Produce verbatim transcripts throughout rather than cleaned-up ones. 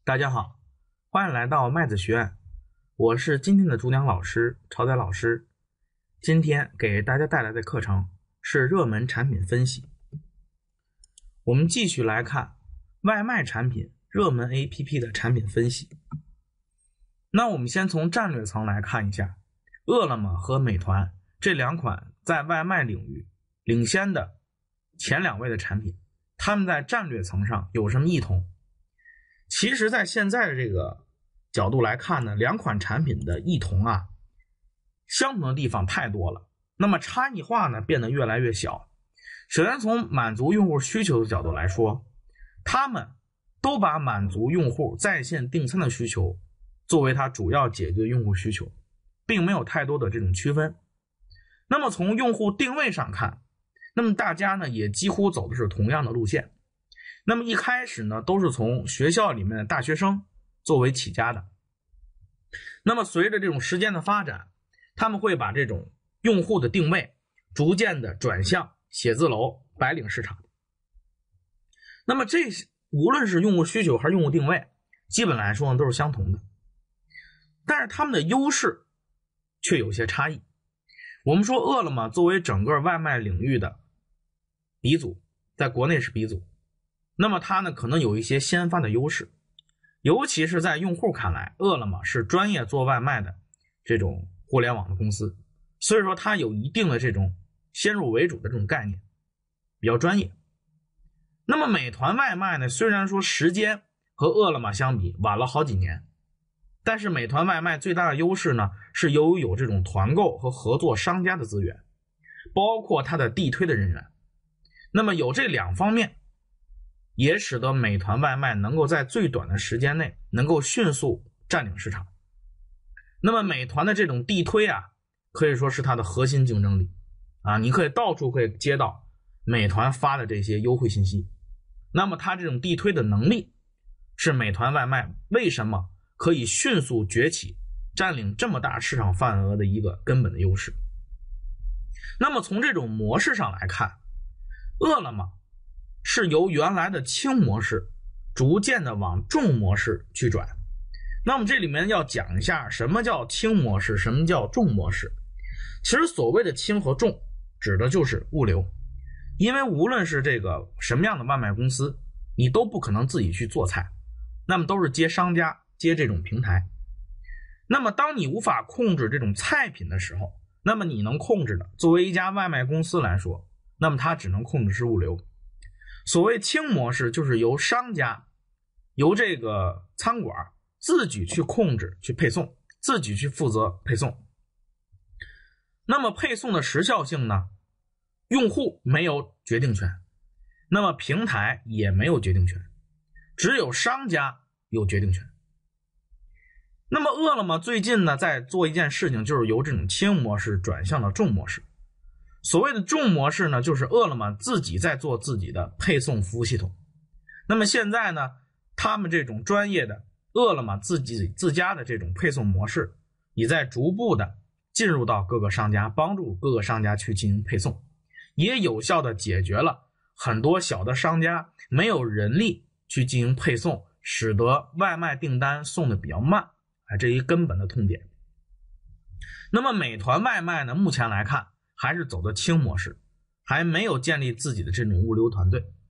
大家好，欢迎来到麦子学院，我是今天的主讲老师朝仔老师。今天给大家带来的课程是热门产品分析。我们继续来看外卖产品热门 A P P 的产品分析。那我们先从战略层来看一下，饿了么和美团这两款在外卖领域领先的前两位的产品，他们在战略层上有什么异同？其实在现在的这个角度来看呢，两款产品的异同啊，相同的地方太多了，那么差异化呢变得越来越小。首先从满足用户需求的角度来说，他们都把满足用户在线订餐的需求作为它主要解决用户需求，并没有太多的这种区分。那么从用户定位上看，那么大家呢也几乎走的是同样的路线。那么一开始呢都是从学校里面的大学生作为起家的，那么随着这种时间的发展，他们会把这种用户的定位逐渐的转向写字楼、白领市场。那么这无论是用户需求还是用户定位，基本来说呢都是相同的，但是他们的优势却有些差异。我们说饿了么作为整个外卖领域的鼻祖，在国内是鼻祖，那么它呢可能有一些先发的优势，尤其是在用户看来，饿了么是专业做外卖的这种互联网的公司，所以说它有一定的这种先入为主的这种概念，比较专业。那么美团外卖呢，虽然说时间和饿了么相比晚了好几年，但是美团外卖最大的优势呢是由于有这种团购和合作商家的资源，包括它的地推的人员。那么有这两方面，也使得美团外卖能够在最短的时间内能够迅速占领市场。那么美团的这种地推啊，可以说是它的核心竞争力啊，你可以到处可以接到美团发的这些优惠信息。那么它这种地推的能力是美团外卖为什么可以迅速崛起，占领这么大市场份额的一个根本的优势。那么从这种模式上来看，饿了么是由原来的轻模式逐渐的往重模式去转。那么这里面要讲一下什么叫轻模式，什么叫重模式。其实所谓的轻和重指的就是物流，因为无论是这个什么样的外卖公司，你都不可能自己去做菜，那么都是接商家，接这种平台。那么当你无法控制这种菜品的时候，那么你能控制的，作为一家外卖公司来说，那么它只能控制是物流。所谓轻模式就是由商家由这个餐馆自己去控制去配送，自己去负责配送。那么配送的时效性呢，用户没有决定权，那么平台也没有决定权，只有商家有决定权。那么饿了么最近呢在做一件事情，就是由这种轻模式转向了重模式。所谓的重模式呢，就是饿了么自己在做自己的配送服务系统。那么现在呢，他们这种专业的饿了么自己自家的这种配送模式，也在逐步的进入到各个商家，帮助各个商家去进行配送，也有效的解决了很多小的商家没有人力去进行配送，使得外卖订单送的比较慢，啊，这一根本的痛点。那么美团外卖呢，目前来看还是走的轻模式，还没有建立自己的这种物流团队。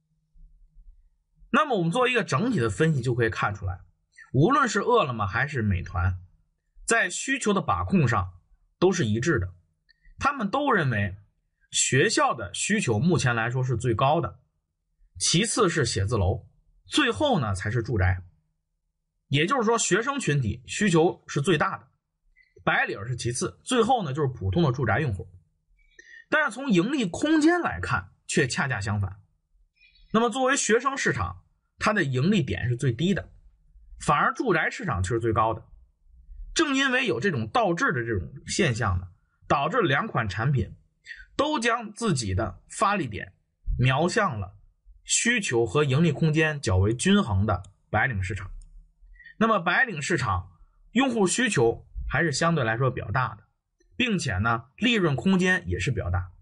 那么我们做一个整体的分析就可以看出来，无论是饿了么还是美团，在需求的把控上都是一致的。他们都认为学校的需求目前来说是最高的，其次是写字楼，最后呢才是住宅。也就是说学生群体需求是最大的，白领是其次，最后呢就是普通的住宅用户。但是从盈利空间来看却恰恰相反。那么作为学生市场，它的盈利点是最低的，反而住宅市场却是最高的。正因为有这种倒置的这种现象呢，导致两款产品都将自己的发力点瞄向了需求和盈利空间较为均衡的白领市场。那么白领市场用户需求还是相对来说比较大的，并且呢利润空间也是比较大，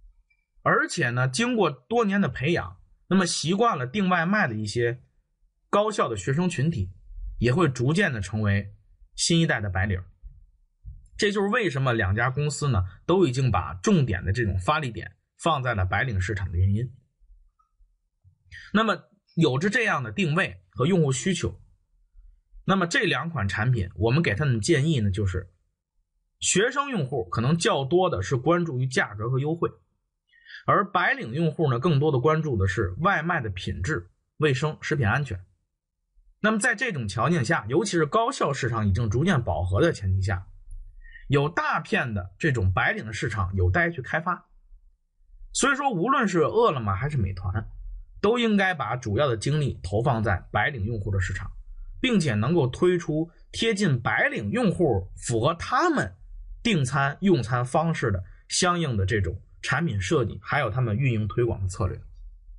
而且呢经过多年的培养，那么习惯了订外卖的一些高校的学生群体也会逐渐的成为新一代的白领。这就是为什么两家公司呢都已经把重点的这种发力点放在了白领市场的原因。那么有着这样的定位和用户需求，那么这两款产品我们给他们建议呢，就是学生用户可能较多的是关注于价格和优惠，而白领用户呢更多的关注的是外卖的品质、卫生、食品安全。那么在这种条件下，尤其是高校市场已经逐渐饱和的前提下，有大片的这种白领的市场有待去开发。所以说无论是饿了么还是美团，都应该把主要的精力投放在白领用户的市场，并且能够推出贴近白领用户符合他们订餐用餐方式的相应的这种产品设计，还有他们运营推广的策略。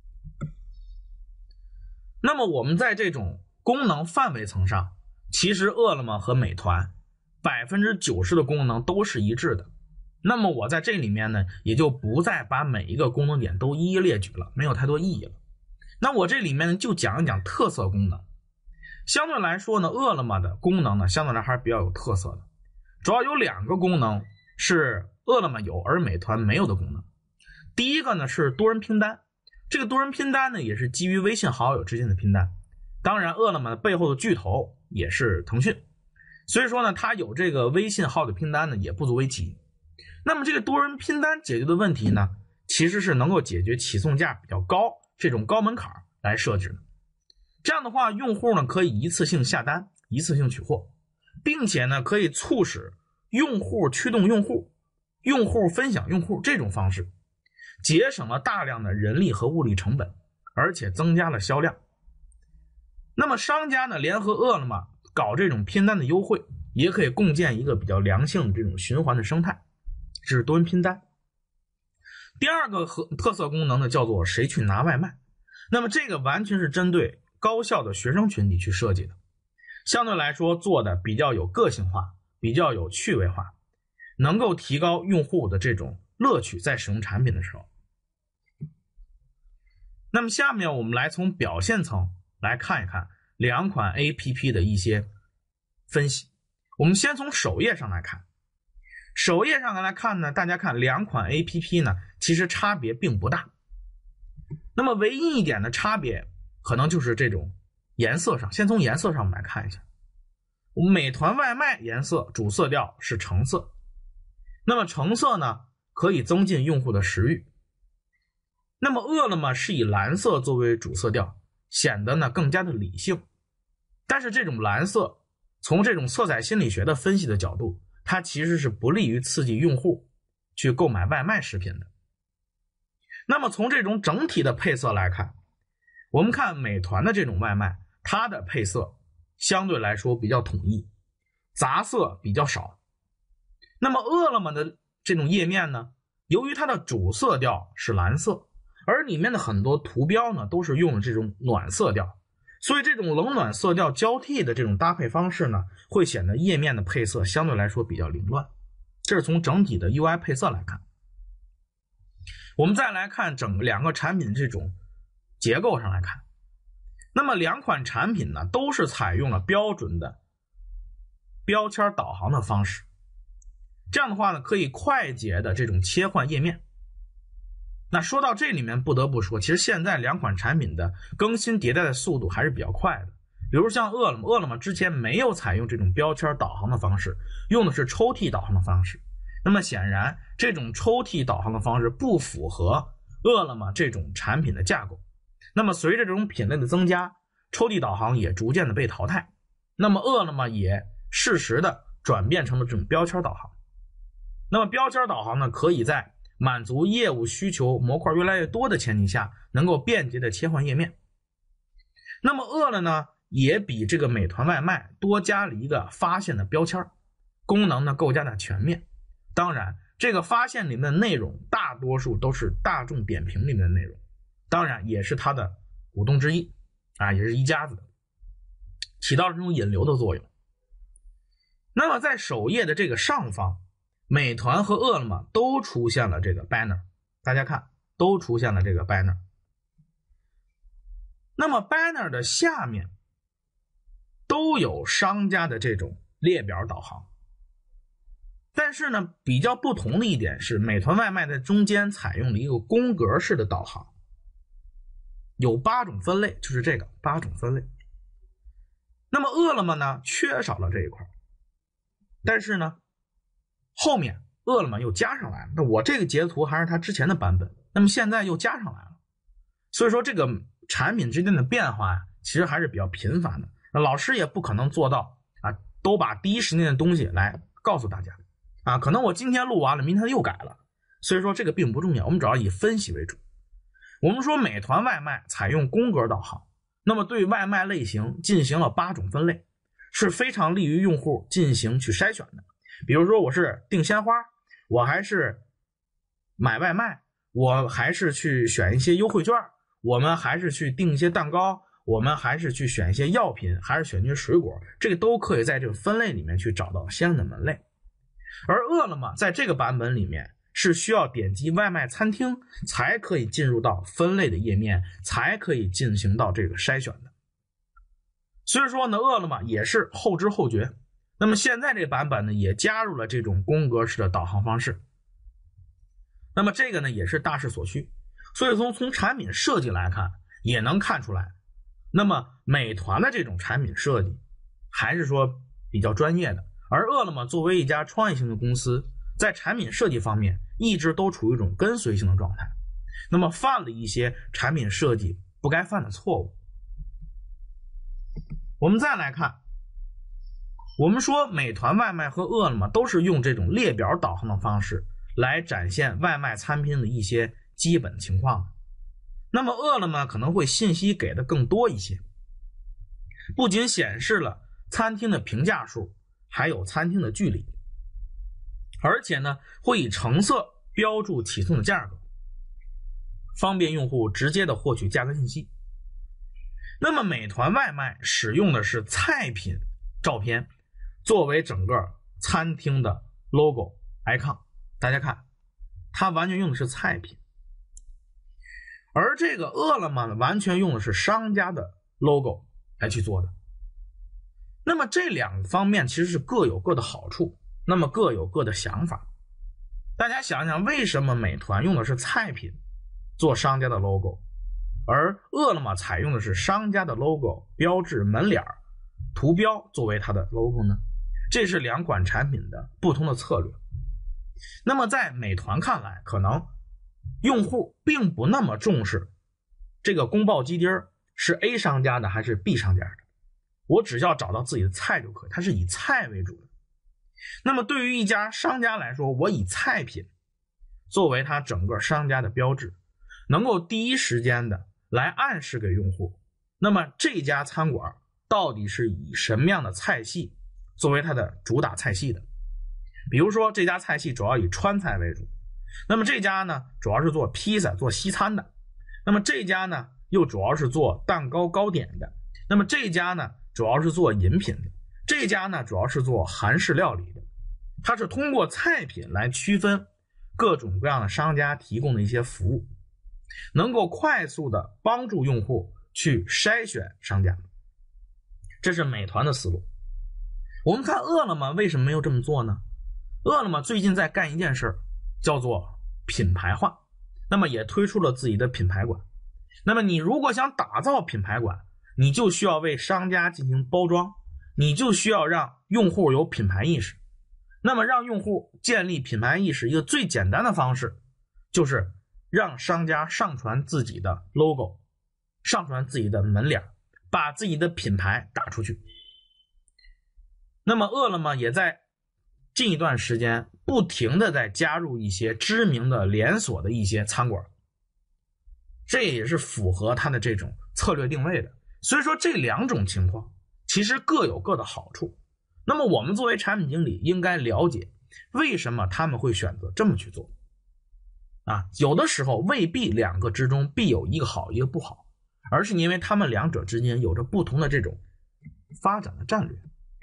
那么我们在这种功能范围层上，其实饿了么和美团 百分之九十 的功能都是一致的。那么我在这里面呢，也就不再把每一个功能点都一一列举了，没有太多意义了。那我这里面呢，就讲一讲特色功能。相对来说呢，饿了么的功能呢，相对来还是比较有特色的。主要有两个功能是饿了么有而美团没有的功能。第一个呢是多人拼单，这个多人拼单呢也是基于微信好友之间的拼单。当然饿了么的背后的巨头也是腾讯，所以说呢它有这个微信号的拼单呢也不足为奇。那么这个多人拼单解决的问题呢，其实是能够解决起送价比较高这种高门槛来设置的。这样的话，用户呢可以一次性下单，一次性取货，并且呢可以促使用户驱动用户，用户分享用户这种方式，节省了大量的人力和物力成本，而且增加了销量。那么商家呢联合饿了么搞这种拼单的优惠，也可以共建一个比较良性的这种循环的生态，这是多人拼单。第二个特色功能呢叫做谁去拿外卖。那么这个完全是针对高校的学生群体去设计的，相对来说做的比较有个性化，比较有趣味化，能够提高用户的这种乐趣，在使用产品的时候。那么下面我们来从表现层来看一看两款 A P P 的一些分析。我们先从首页上来看，首页上来看呢，大家看两款 A P P 呢其实差别并不大。那么唯一一点的差别可能就是这种颜色上。先从颜色上我们来看一下，我们美团外卖颜色主色调是橙色，那么橙色呢可以增进用户的食欲。那么饿了么是以蓝色作为主色调，显得呢更加的理性。但是这种蓝色从这种色彩心理学的分析的角度，它其实是不利于刺激用户去购买外卖食品的。那么从这种整体的配色来看，我们看美团的这种外卖，它的配色相对来说比较统一，杂色比较少。那么饿了么的这种页面呢，由于它的主色调是蓝色，而里面的很多图标呢都是用了这种暖色调，所以这种冷暖色调交替的这种搭配方式呢，会显得页面的配色相对来说比较凌乱。这是从整体的 U I 配色来看。我们再来看整个两个产品这种结构上来看，那么两款产品呢都是采用了标准的标签导航的方式，这样的话呢可以快捷的这种切换页面。那说到这里面不得不说，其实现在两款产品的更新迭代的速度还是比较快的。比如像饿了么，饿了么之前没有采用这种标签导航的方式，用的是抽屉导航的方式。那么显然这种抽屉导航的方式不符合饿了么这种产品的架构。那么随着这种品类的增加，抽屉导航也逐渐的被淘汰，那么饿了么也适时的转变成了这种标签导航。那么标签导航呢，可以在满足业务需求模块越来越多的前提下，能够便捷的切换页面。那么饿了呢，也比这个美团外卖多加了一个发现的标签，功能呢更加的全面。当然这个发现里面的内容大多数都是大众点评里面的内容，当然也是它的股东之一啊，也是一家子的，起到了这种引流的作用。那么在首页的这个上方，美团和饿了么都出现了这个 banner， 大家看都出现了这个 banner。那么 banner 的下面都有商家的这种列表导航。但是呢，比较不同的一点是，美团外卖在中间采用了一个宫格式的导航，有八种分类，就是这个八种分类。那么饿了么呢，缺少了这一块，但是呢，后面饿了么又加上来了。那我这个截图还是它之前的版本，那么现在又加上来了，所以说这个产品之间的变化呀，其实还是比较频繁的。那老师也不可能做到啊，都把第一时间的东西来告诉大家啊，可能我今天录完了，明天又改了，所以说这个并不重要，我们主要以分析为主。我们说美团外卖采用宫格导航，那么对外卖类型进行了八种分类，是非常利于用户进行去筛选的。比如说我是订鲜花，我还是买外卖，我还是去选一些优惠券，我们还是去订一些蛋糕，我们还是去选一些药品，还是选一些水果，这个都可以在这个分类里面去找到相应的门类。而饿了么在这个版本里面是需要点击外卖餐厅才可以进入到分类的页面，才可以进行到这个筛选的。所以说呢，饿了么也是后知后觉。那么现在这个版本呢，也加入了这种宫格式的导航方式。那么这个呢，也是大势所趋。所以从从产品设计来看，也能看出来，那么美团的这种产品设计还是说比较专业的，而饿了么作为一家创业性的公司，在产品设计方面一直都处于一种跟随性的状态，那么犯了一些产品设计不该犯的错误。我们再来看，我们说美团外卖和饿了么都是用这种列表导航的方式来展现外卖餐厅的一些基本情况，那么饿了么可能会信息给的更多一些，不仅显示了餐厅的评价数，还有餐厅的距离，而且呢会以橙色标注起送的价格，方便用户直接的获取价格信息。那么美团外卖使用的是菜品照片作为整个餐厅的 logo icon， 大家看它完全用的是菜品，而这个饿了么呢完全用的是商家的 logo 来去做的。那么这两个方面其实是各有各的好处，那么各有各的想法。大家想想，为什么美团用的是菜品做商家的 logo， 而饿了么采用的是商家的 logo 标志门脸图标作为它的 logo 呢？这是两款产品的不同的策略。那么在美团看来，可能用户并不那么重视这个宫爆鸡丁是 A 商家的还是 B 商家的，我只要找到自己的菜就可以，它是以菜为主的。那么对于一家商家来说，我以菜品作为它整个商家的标志，能够第一时间的来暗示给用户，那么这家餐馆到底是以什么样的菜系作为它的主打菜系的。比如说这家菜系主要以川菜为主，那么这家呢主要是做披萨做西餐的，那么这家呢又主要是做蛋糕糕点的，那么这家呢主要是做饮品的，这家呢主要是做韩式料理的。它是通过菜品来区分各种各样的商家提供的一些服务，能够快速的帮助用户去筛选商家，这是美团的思路。我们看饿了么为什么没有这么做呢？饿了么最近在干一件事，叫做品牌化，那么也推出了自己的品牌馆。那么你如果想打造品牌馆，你就需要为商家进行包装，你就需要让用户有品牌意识。那么让用户建立品牌意识，一个最简单的方式就是让商家上传自己的 logo， 上传自己的门脸，把自己的品牌打出去。那么饿了么也在近一段时间不停的在加入一些知名的连锁的一些餐馆，这也是符合它的这种策略定位的。所以说这两种情况其实各有各的好处。那么我们作为产品经理应该了解为什么他们会选择这么去做啊，有的时候未必两个之中必有一个好一个不好，而是因为他们两者之间有着不同的这种发展的战略。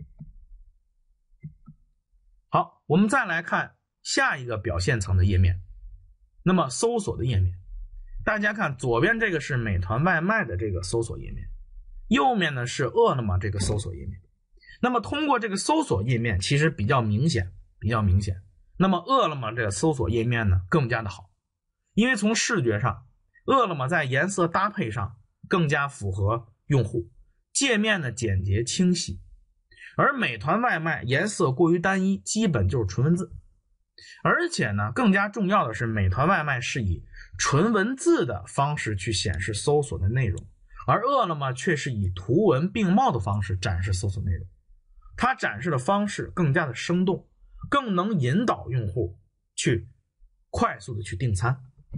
好，我们再来看下一个表现层的页面，那么搜索的页面，大家看左边这个是美团外卖的这个搜索页面， 右面呢是饿了么这个搜索页面。那么通过这个搜索页面其实比较明显，比较明显。那么饿了么这个搜索页面呢更加的好，因为从视觉上，饿了么在颜色搭配上更加符合用户，界面呢简洁清晰。而美团外卖颜色过于单一，基本就是纯文字。而且呢，更加重要的是，美团外卖是以纯文字的方式去显示搜索的内容，而饿了么却是以图文并茂的方式展示搜索内容。它展示的方式更加的生动，更能引导用户去快速的去订餐。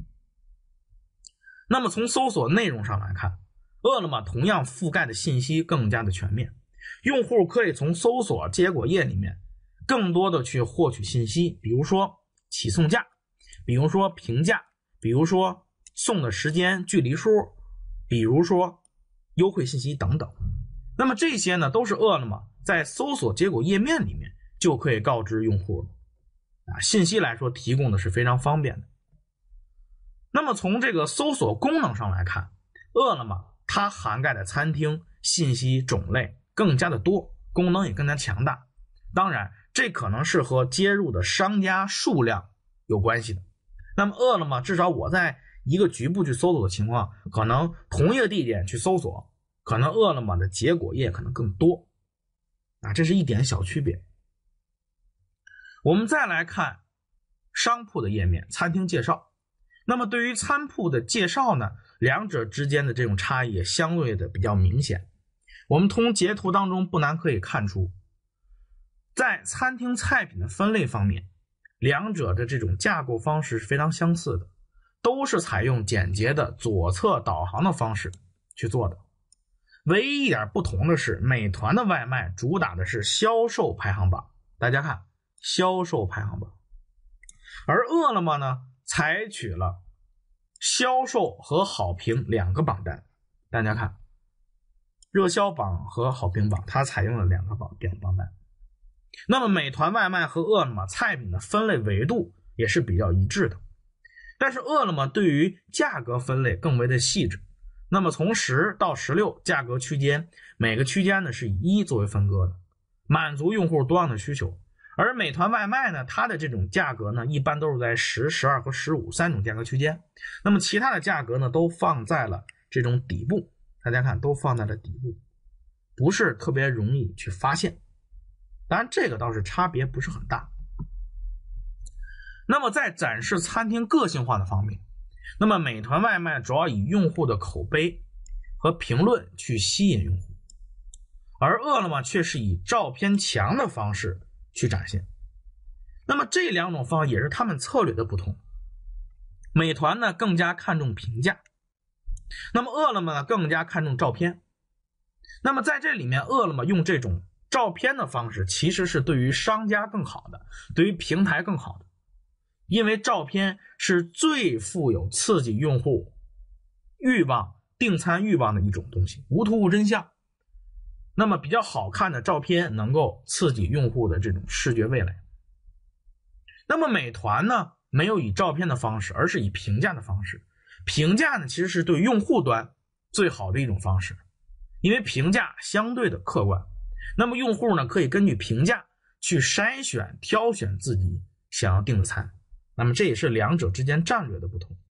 那么从搜索内容上来看，饿了么同样覆盖的信息更加的全面，用户可以从搜索结果页里面更多的去获取信息，比如说起送价，比如说评价，比如说送的时间距离数，比如说优惠信息等等。那么这些呢都是饿了么在搜索结果页面里面就可以告知用户的啊，信息来说提供的是非常方便的。那么从这个搜索功能上来看，饿了么它涵盖的餐厅信息种类更加的多，功能也更加强大。当然这可能是和接入的商家数量有关系的。那么饿了么至少我在一个局部去搜索的情况，可能同一个地点去搜索，可能饿了么的结果页可能更多啊，这是一点小区别。我们再来看商铺的页面，餐厅介绍。那么对于餐铺的介绍呢，两者之间的这种差异也相对的比较明显。我们从截图当中不难可以看出，在餐厅菜品的分类方面，两者的这种架构方式是非常相似的，都是采用简洁的左侧导航的方式去做的。唯一一点不同的是，美团的外卖主打的是销售排行榜，大家看销售排行榜，而饿了么呢采取了销售和好评两个榜单。大家看热销榜和好评榜，它采用了两个榜榜单。那么美团外卖和饿了么菜品的分类维度也是比较一致的，但是饿了么对于价格分类更为的细致。那么从十到十六价格区间，每个区间呢是以一作为分割的，满足用户多样的需求。而美团外卖呢，它的这种价格呢一般都是在十、十二和十五三种价格区间，那么其他的价格呢都放在了这种底部，大家看都放在了底部，不是特别容易去发现。当然这个倒是差别不是很大。那么在展示餐厅个性化的方面，那么美团外卖主要以用户的口碑和评论去吸引用户，而饿了么却是以照片墙的方式去展现。那么这两种方法也是他们策略的不同。美团呢更加看重评价，那么饿了么呢更加看重照片。那么在这里面，饿了么用这种照片的方式其实是对于商家更好的，对于平台更好的，因为照片是最富有刺激用户欲望、订餐欲望的一种东西，无图无真相。那么比较好看的照片能够刺激用户的这种视觉味蕾。那么美团呢没有以照片的方式，而是以评价的方式。评价呢其实是对用户端最好的一种方式，因为评价相对的客观，那么用户呢可以根据评价去筛选挑选自己想要订的餐，那么这也是两者之间战略的不同。